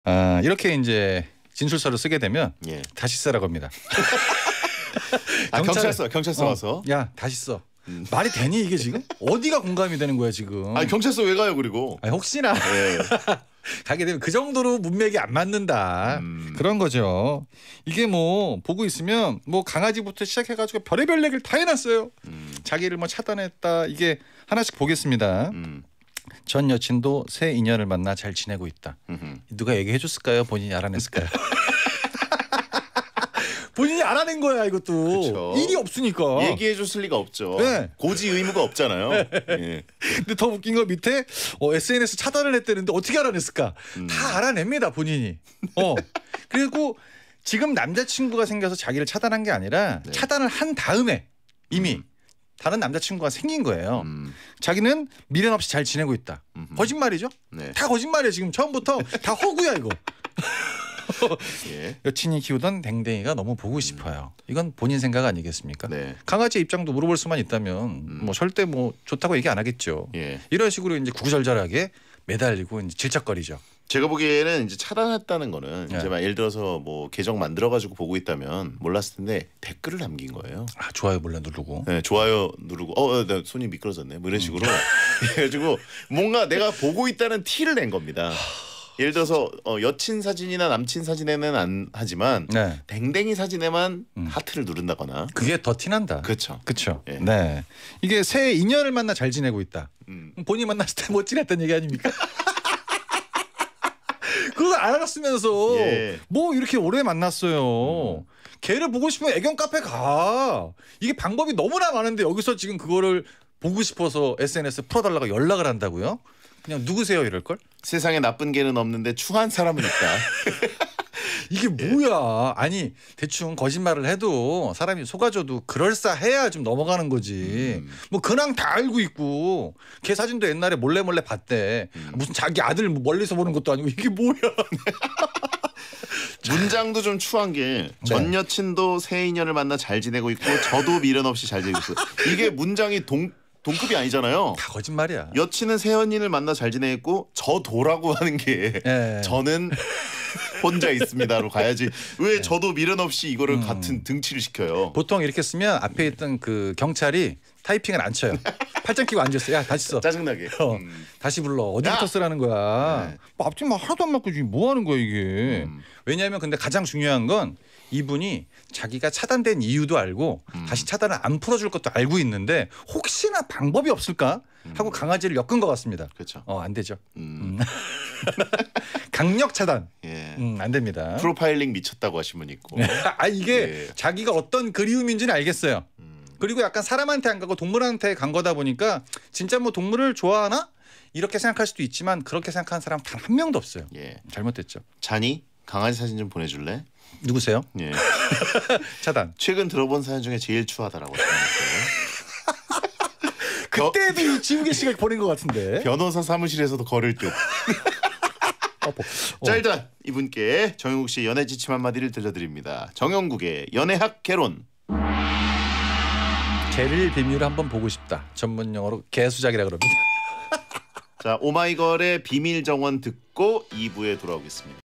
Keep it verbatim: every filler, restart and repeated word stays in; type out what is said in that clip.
아, 이렇게 이제 진술서를 쓰게 되면 예. 다시 쓰라고 합니다. 아, 경찰서 경찰서 어, 와서. 야 다시 써. 음. 말이 되니 이게 지금? 어디가 공감이 되는 거야 지금? 아, 경찰서 왜 가요 그리고? 아니, 혹시나 예. 가게 되면 그 정도로 문맥이 안 맞는다. 음. 그런 거죠. 이게 뭐 보고 있으면 뭐 강아지부터 시작해가지고 별의별 얘기를 다 해놨어요. 음. 자기를 뭐 차단했다. 이게 하나씩 보겠습니다. 음. 전 여친도 새 인연을 만나 잘 지내고 있다. 음흠. 누가 얘기해줬을까요? 본인이 알아냈을까요? 본인이 알아낸 거야 이것도. 그쵸. 일이 없으니까. 얘기해줬을 리가 없죠. 네. 고지 의무가 없잖아요. 예. 근데 더 웃긴 거 밑에 어, 에스엔에스 차단을 했다는데 어떻게 알아냈을까? 음. 다 알아냅니다 본인이. 어. 그리고 지금 남자친구가 생겨서 자기를 차단한 게 아니라 네. 차단을 한 다음에 이미 음. 다른 남자친구가 생긴 거예요. 음. 자기는 미련 없이 잘 지내고 있다. 음흠. 거짓말이죠? 네. 다 거짓말이에요. 지금 처음부터 다 허구야 이거. 예. 여친이 키우던 댕댕이가 너무 보고 싶어요. 이건 본인 생각 아니겠습니까? 네. 강아지의 입장도 물어볼 수만 있다면 음. 뭐 절대 뭐 좋다고 얘기 안 하겠죠. 예. 이런 식으로 이제 구구절절하게 매달리고 이제 질척거리죠. 제가 보기에는 이제 차단했다는 거는 네. 이제 막 예를 들어서 뭐 계정 만들어 가지고 보고 있다면 몰랐을 텐데 댓글을 남긴 거예요. 아 좋아요 몰라 누르고. 네, 좋아요 누르고 어, 어, 나 손이 미끄러졌네. 뭐 이런 식으로 해가지고 뭔가 내가 보고 있다는 티를 낸 겁니다. 예를 들어서 어, 여친 사진이나 남친 사진에는 안 하지만 네. 댕댕이 사진에만 음. 하트를 누른다거나. 그게 더 티난다. 그렇죠. 그렇죠. 예. 네. 이게 새 인연을 만나 잘 지내고 있다. 음. 본인 만났을 때 못 지냈다는 얘기 아닙니까? 그걸 알았으면서 예. 뭐 이렇게 오래 만났어요. 음. 걔를 보고 싶으면 애견 카페 가. 이게 방법이 너무나 많은데 여기서 지금 그거를 보고 싶어서 에스엔에스 풀어달라고 연락을 한다고요? 그냥 누구세요 이럴 걸? 세상에 나쁜 개는 없는데 추한 사람은 있다. 이게 뭐야? 아니 대충 거짓말을 해도 사람이 속아줘도 그럴싸해야 좀 넘어가는 거지. 음. 뭐 근황 다 알고 있고 걔 사진도 옛날에 몰래 몰래 봤대. 음. 무슨 자기 아들 뭐 멀리서 보는 것도 아니고 이게 뭐야? 문장도 좀 추한 게 전 네. 여친도 새 인연을 만나 잘 지내고 있고 저도 미련 없이 잘 지내고 있어요. 이게 문장이 동 동급이 아니잖아요. 다 거짓말이야. 여친은 새 연인을 만나 잘 지내고 저도라고 하는 게 예. 저는 혼자 있습니다로 가야지. 왜 네. 저도 미련 없이 이거를 음. 같은 등치를 시켜요. 보통 이렇게 쓰면 앞에 있던 그 경찰이 타이핑을 안 쳐요. 팔짱 끼고 앉았어. 야 다시 써. 짜증나게. 어, 음. 다시 불러. 어디부터 야! 쓰라는 거야. 네. 뭐 앞뒤 막 하나도 안 맞고 지금 뭐 하는 거야 이게. 음. 왜냐하면 근데 가장 중요한 건 이분이 자기가 차단된 이유도 알고 음. 다시 차단을 안 풀어줄 것도 알고 있는데 혹시나 방법이 없을까 하고 음. 강아지를 엮은 것 같습니다. 그렇죠. 어, 안 되죠. 음. 강력 차단. 예. 음, 안 됩니다. 프로파일링 미쳤다고 하신 분 있고. 아 이게 예. 자기가 어떤 그리움인지는 알겠어요. 음. 그리고 약간 사람한테 안 가고 동물한테 간 거다 보니까 진짜 뭐 동물을 좋아하나? 이렇게 생각할 수도 있지만 그렇게 생각하는 사람 단 한 명도 없어요. 예. 잘못됐죠. 잔이 강아지 사진 좀 보내줄래? 누구세요? 예. 차단. 최근 들어본 사연 중에 제일 추하다라고 생각했어요. 그때도 이 지우개 씨가 보낸 것 같은데. 변호사 사무실에서도 걸을 듯. 어, 뭐, 어. 자 일단 이분께 정영국 씨의 연애 지침 한마디를 들려드립니다. 정영국의 연애학 개론. 개를 비밀을 한번 보고 싶다. 전문 용어로 개수작이라 그럽니다. 자 오마이걸의 비밀 정원 듣고 이 부에 돌아오겠습니다.